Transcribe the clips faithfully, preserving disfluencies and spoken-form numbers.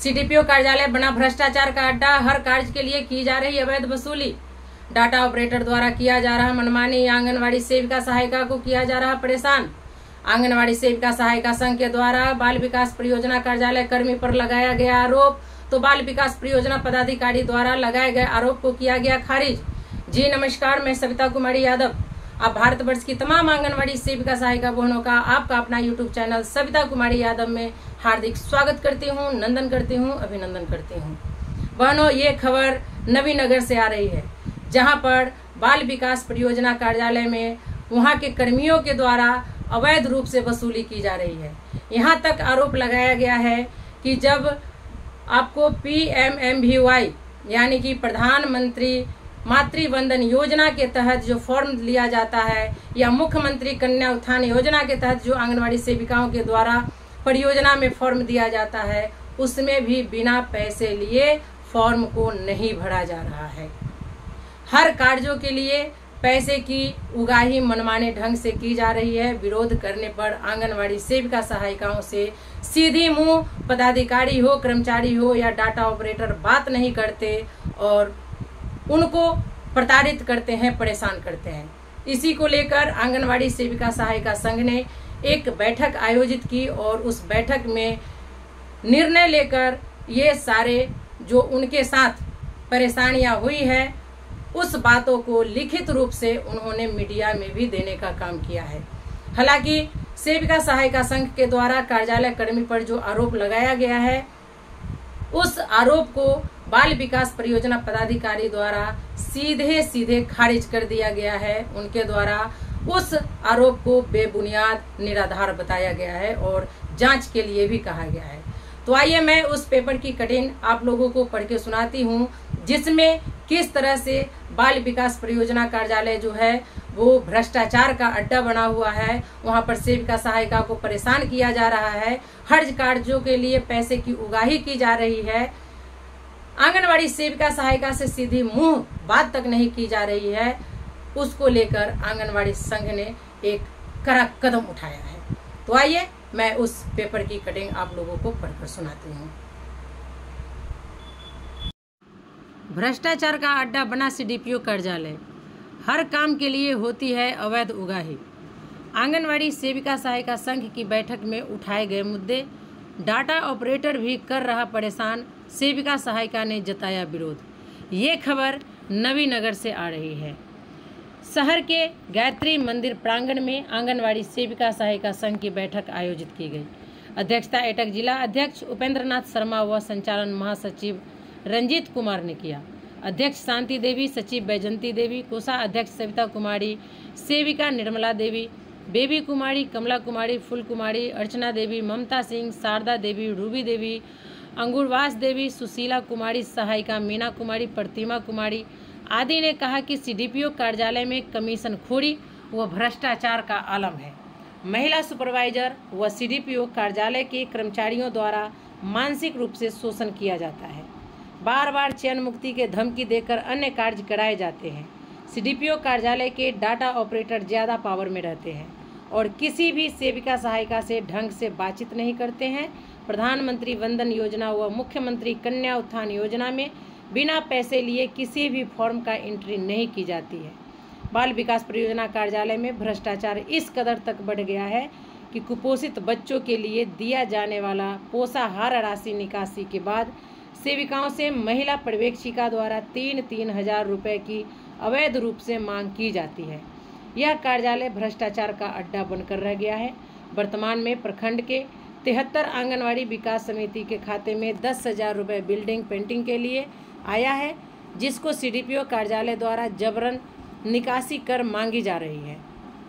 CDPO कार्यालय बना भ्रष्टाचार का अड्डा, हर कार्य के लिए की जा रही अवैध वसूली, डाटा ऑपरेटर द्वारा किया जा रहा मनमानी, आंगनवाड़ी सेविका सहायिका को किया जा रहा परेशान। आंगनवाड़ी सेविका सहायिका संघ के द्वारा बाल विकास परियोजना कार्यालय कर्मी पर लगाया गया आरोप, तो बाल विकास परियोजना पदाधिकारी द्वारा लगाए गए आरोप को किया गया खारिज। जी नमस्कार, मैं सविता कुमारी यादव। आप भारतवर्ष की तमाम आंगनवाड़ी सेविका सहायिका बहनों का आपका अपना यूट्यूब चैनल सविता कुमारी यादव में हार्दिक स्वागत करती हूँ, नंदन करती हूँ, अभिनंदन करती हूँ। बहनों, ये खबर नवीनगर से आ रही है, जहां पर बाल विकास परियोजना कार्यालय में वहां के कर्मियों के द्वारा अवैध रूप से वसूली की जा रही है। यहां तक आरोप लगाया गया है कि जब आपको P M M V Y यानी कि प्रधानमंत्री मातृ वंदन योजना के तहत जो फॉर्म लिया जाता है, या मुख्यमंत्री कन्या उत्थान योजना के तहत जो आंगनवाड़ी सेविकाओं के द्वारा परियोजना में फॉर्म दिया जाता है, उसमें भी बिना पैसे लिए फॉर्म को नहीं भरा जा रहा है। हर कार्यों के लिए पैसे की उगाही मनमाने ढंग से की जा रही है। विरोध करने पर आंगनवाड़ी सेविका सहायिकाओं से सीधी मुंह पदाधिकारी हो, कर्मचारी हो या डाटा ऑपरेटर बात नहीं करते और उनको प्रताड़ित करते हैं, परेशान करते हैं। इसी को लेकर आंगनवाड़ी सेविका सहायिका संघ ने एक बैठक आयोजित की और उस बैठक में निर्णय लेकर ये सारे जो उनके साथ परेशानियां हुई है, उस बातों को लिखित रूप से उन्होंने मीडिया में भी देने का काम किया है। हालांकि सेविका सहायिका संघ के द्वारा कार्यालय कर्मी पर जो आरोप लगाया गया है, उस आरोप को बाल विकास परियोजना पदाधिकारी द्वारा सीधे सीधे खारिज कर दिया गया है। उनके द्वारा उस आरोप को बेबुनियाद, निराधार बताया गया है और जांच के लिए भी कहा गया है। तो आइए मैं उस पेपर की कटिंग आप लोगों को पढ़ के सुनाती हूँ, जिसमें किस तरह से बाल विकास परियोजना कार्यालय जो है वो भ्रष्टाचार का अड्डा बना हुआ है। वहां पर सेविका सहायिका को परेशान किया जा रहा है, हर कार्यों के लिए पैसे की उगाही की जा रही है, आंगनवाड़ी सेविका सहायिका से सीधी मुंह बात तक नहीं की जा रही है। उसको लेकर आंगनवाड़ी संघ ने एक कड़ा कदम उठाया है। तो आइए मैं उस पेपर की कटिंग आप लोगों को पढ़कर सुनाती हूँ। भ्रष्टाचार का अड्डा बना सीडीपीओ कार्यालय, हर काम के लिए होती है अवैध उगाही। आंगनवाड़ी सेविका सहायिका संघ की बैठक में उठाए गए मुद्दे, डाटा ऑपरेटर भी कर रहा परेशान, सेविका सहायिका ने जताया विरोध। ये खबर नवीनगर से आ रही है। शहर के गायत्री मंदिर प्रांगण में आंगनवाड़ी सेविका सहायिका संघ की बैठक आयोजित की गई। अध्यक्षता एटक जिला अध्यक्ष उपेंद्र नाथ शर्मा व संचालन महासचिव रंजीत कुमार ने किया। अध्यक्ष शांति देवी, सचिव बैजंती देवी, कोषाध्यक्ष सविता कुमारी, सेविका निर्मला देवी, बेबी कुमारी, कमला कुमारी, फूल कुमारी, अर्चना देवी, ममता सिंह, शारदा देवी, रूबी देवी, अंगुरवास देवी, सुशीला कुमारी, सहायिका मीना कुमारी, प्रतिमा कुमारी आदि ने कहा कि सीडीपीओ कार्यालय में कमीशन खोरी व भ्रष्टाचार का आलम है। महिला सुपरवाइजर व सीडीपीओ कार्यालय के कर्मचारियों द्वारा मानसिक रूप से शोषण किया जाता है। बार बार चयन मुक्ति के धमकी देकर अन्य कार्य कराए जाते हैं। सीडीपीओ कार्यालय के डाटा ऑपरेटर ज़्यादा पावर में रहते हैं और किसी भी सेविका सहायिका से ढंग से बातचीत नहीं करते हैं। प्रधानमंत्री वंदन योजना व मुख्यमंत्री कन्या उत्थान योजना में बिना पैसे लिए किसी भी फॉर्म का एंट्री नहीं की जाती है। बाल विकास परियोजना कार्यालय में भ्रष्टाचार इस कदर तक बढ़ गया है कि कुपोषित बच्चों के लिए दिया जाने वाला पोषाहार राशि निकासी के बाद सेविकाओं से महिला पर्यवेक्षिका द्वारा तीन तीन हजार रुपये की अवैध रूप से मांग की जाती है। यह कार्यालय भ्रष्टाचार का अड्डा बनकर रह गया है। वर्तमान में प्रखंड के तिहत्तर आंगनवाड़ी विकास समिति के खाते में दस हजार रुपये बिल्डिंग पेंटिंग के लिए आया है, जिसको सीडीपीओ कार्यालय द्वारा जबरन निकासी कर मांगी जा रही है।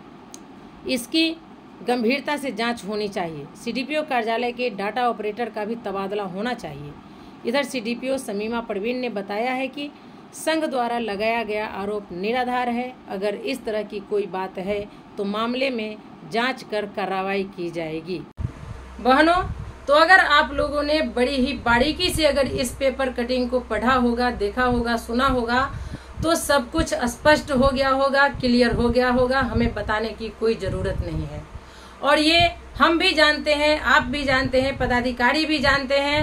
इसकी गंभीरता से जांच होनी चाहिए। सीडीपीओ कार्यालय के डाटा ऑपरेटर का भी तबादला होना चाहिए। इधर सीडीपीओ समीमा परवीन ने बताया है कि संघ द्वारा लगाया गया आरोप निराधार है। अगर इस तरह की कोई बात है तो मामले में जांच कर कार्रवाई की जाएगी। बहनों, तो अगर आप लोगों ने बड़ी ही बारीकी से अगर इस पेपर कटिंग को पढ़ा होगा, देखा होगा, सुना होगा, तो सब कुछ स्पष्ट हो गया होगा, क्लियर हो गया होगा। हमें बताने की कोई ज़रूरत नहीं है। और ये हम भी जानते हैं, आप भी जानते हैं, पदाधिकारी भी जानते हैं,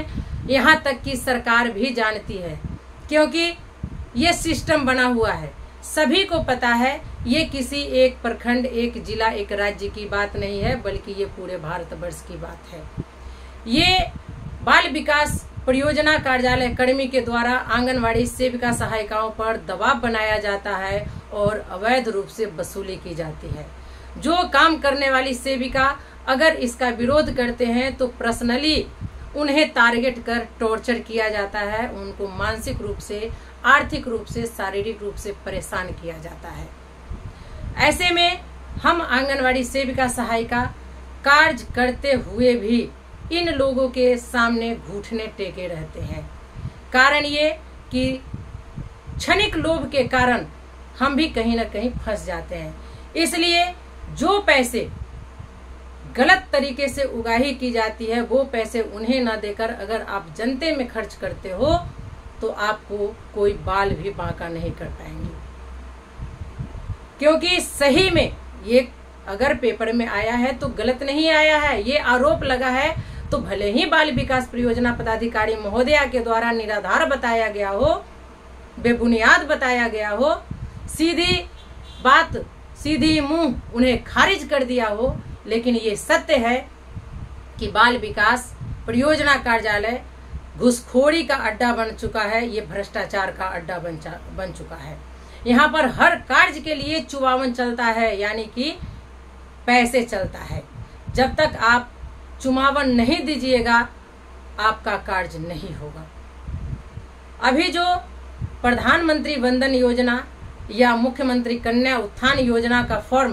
यहाँ तक कि सरकार भी जानती है, क्योंकि ये सिस्टम बना हुआ है। सभी को पता है ये किसी एक प्रखंड, एक जिला, एक राज्य की बात नहीं है, बल्कि ये पूरे भारतवर्ष की बात है। ये बाल विकास परियोजना कार्यालय कर्मी के द्वारा आंगनवाड़ी सेविका सहायिकाओं पर दबाव बनाया जाता है और अवैध रूप से वसूली की जाती है। जो काम करने वाली सेविका अगर इसका विरोध करते हैं तो पर्सनली उन्हें टारगेट कर टॉर्चर किया जाता है, उनको मानसिक रूप से, आर्थिक रूप से, शारीरिक रूप से परेशान किया जाता है। ऐसे में हम आंगनवाड़ी सेविका सहायिका कार्य करते हुए भी इन लोगों के सामने घुटने टेके रहते हैं। कारण ये कि क्षणिक लोभ के कारण हम भी कहीं ना कहीं फंस जाते हैं। इसलिए जो पैसे गलत तरीके से उगाही की जाती है वो पैसे उन्हें न देकर अगर आप जनते में खर्च करते हो तो आपको कोई बाल भी बांका नहीं कर पाएंगे। क्योंकि सही में ये अगर पेपर में आया है तो गलत नहीं आया है, ये आरोप लगा है तो भले ही बाल विकास परियोजना पदाधिकारी महोदया के द्वारा निराधार बताया गया हो, बेबुनियाद बताया गया हो, सीधी बात, सीधी मुंह उन्हें खारिज कर दिया हो, लेकिन ये सत्य है कि बाल विकास परियोजना कार्यालय घूसखोरी का अड्डा बन चुका है, ये भ्रष्टाचार का अड्डा बन बन चुका है। यहाँ पर हर कार्य के लिए चुमावन चलता है, यानी कि पैसे चलता है। जब तक आप चुमावन नहीं दीजिएगा आपका कार्य नहीं होगा। अभी जो प्रधानमंत्री वंदन योजना या मुख्यमंत्री कन्या उत्थान योजना का फॉर्म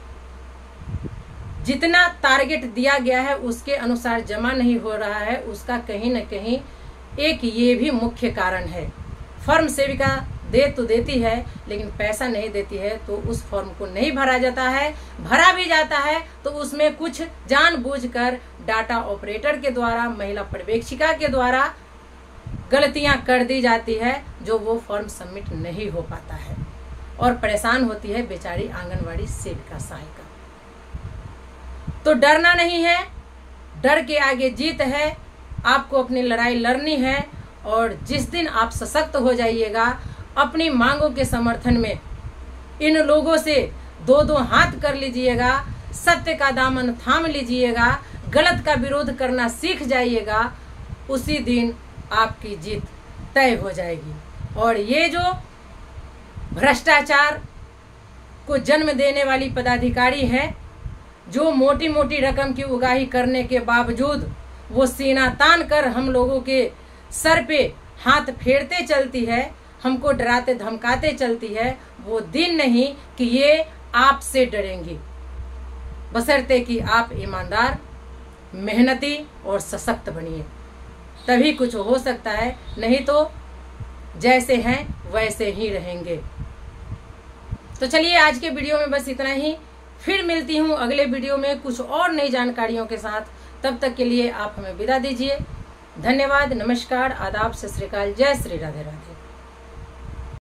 जितना टारगेट दिया गया है उसके अनुसार जमा नहीं हो रहा है, उसका कहीं न कहीं एक ये भी मुख्य कारण है। फॉर्म सेविका दे तो देती है लेकिन पैसा नहीं देती है, तो उस फॉर्म को नहीं भरा जाता है। भरा भी जाता है तो उसमें कुछ जानबूझकर डाटा ऑपरेटर के द्वारा, महिला पर्यवेक्षिका के द्वारा गलतियां कर दी जाती है, जो वो फॉर्म सबमिट नहीं हो पाता है और परेशान होती है बेचारी आंगनवाड़ी सेविका सहायिका। तो डरना नहीं है, डर के आगे जीत है। आपको अपनी लड़ाई लड़नी है और जिस दिन आप सशक्त हो जाइएगा, अपनी मांगों के समर्थन में इन लोगों से दो दो हाथ कर लीजिएगा, सत्य का दामन थाम लीजिएगा, गलत का विरोध करना सीख जाइएगा, उसी दिन आपकी जीत तय हो जाएगी। और ये जो भ्रष्टाचार को जन्म देने वाली पदाधिकारी है, जो मोटी मोटी रकम की उगाही करने के बावजूद वो सीना तान कर हम लोगों के सर पे हाथ फेरते चलती है, हमको डराते धमकाते चलती है, वो दिन नहीं कि ये आपसे डरेंगी, बशर्ते कि आप ईमानदार, मेहनती और सशक्त बनिए, तभी कुछ हो सकता है। नहीं तो जैसे हैं वैसे ही रहेंगे। तो चलिए आज के वीडियो में बस इतना ही। फिर मिलती हूँ अगले वीडियो में कुछ और नई जानकारियों के साथ। तब तक के लिए आप हमें विदा दीजिए। धन्यवाद, नमस्कार, आदाब, सत श्री अकाल, जय श्री राधे राधे।